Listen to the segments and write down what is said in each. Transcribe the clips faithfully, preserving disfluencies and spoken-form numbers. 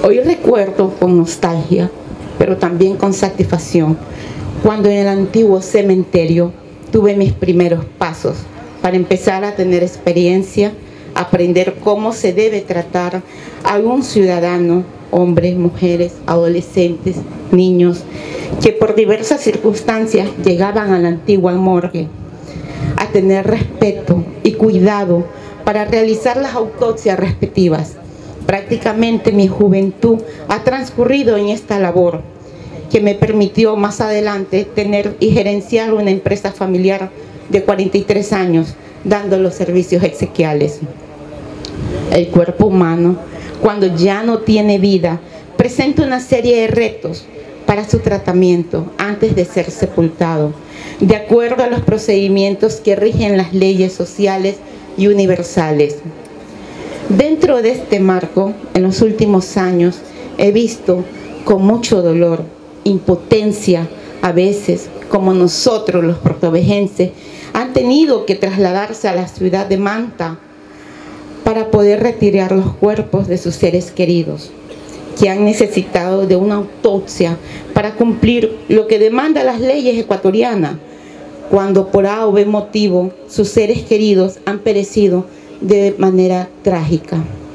Hoy recuerdo con nostalgia, pero también con satisfacción, cuando en el antiguo cementerio tuve mis primeros pasos para empezar a tener experiencia, aprender cómo se debe tratar a un ciudadano, hombres, mujeres, adolescentes, niños, que por diversas circunstancias llegaban a la antigua morgue, a tener respeto y cuidado para realizar las autopsias respectivas. Prácticamente mi juventud ha transcurrido en esta labor, que me permitió más adelante tener y gerenciar una empresa familiar de cuarenta y tres años, dando los servicios exequiales. El cuerpo humano, cuando ya no tiene vida, presenta una serie de retos para su tratamiento antes de ser sepultado, de acuerdo a los procedimientos que rigen las leyes sociales y universales. Dentro de este marco, en los últimos años, he visto con mucho dolor, impotencia, a veces, como nosotros los portovejenses, han tenido que trasladarse a la ciudad de Manta para poder retirar los cuerpos de sus seres queridos, que han necesitado de una autopsia para cumplir lo que demandan las leyes ecuatorianas, cuando por A o B motivo sus seres queridos han perecido de manera trágica.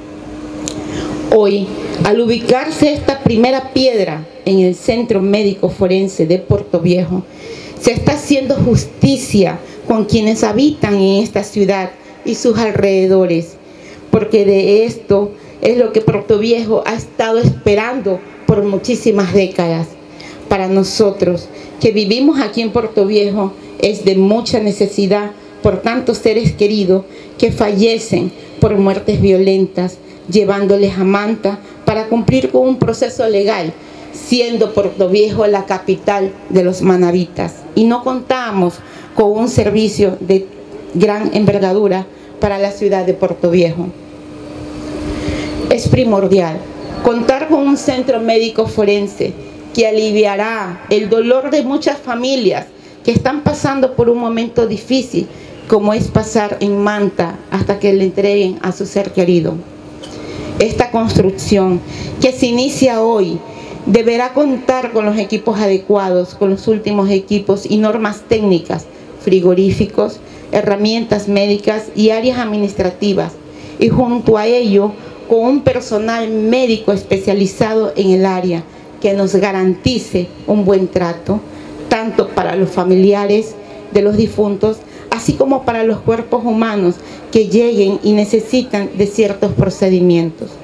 Hoy, al ubicarse esta primera piedra en el Centro Médico Forense de Portoviejo, se está haciendo justicia con quienes habitan en esta ciudad y sus alrededores, porque de esto es lo que Portoviejo ha estado esperando por muchísimas décadas. Para nosotros, que vivimos aquí en Portoviejo, es de mucha necesidad por tantos seres queridos que fallecen por muertes violentas, llevándoles a Manta para cumplir con un proceso legal, siendo Portoviejo la capital de los manavitas. Y no contamos con un servicio de gran envergadura para la ciudad de Portoviejo. Es primordial contar con un centro médico forense que aliviará el dolor de muchas familias que están pasando por un momento difícil, como es pasar en Manta hasta que le entreguen a su ser querido. Esta construcción que se inicia hoy deberá contar con los equipos adecuados, con los últimos equipos y normas técnicas, frigoríficos, herramientas médicas y áreas administrativas, y junto a ello con un personal médico especializado en el área que nos garantice un buen trato, tanto para los familiares de los difuntos, así como para los cuerpos humanos que lleguen y necesitan de ciertos procedimientos.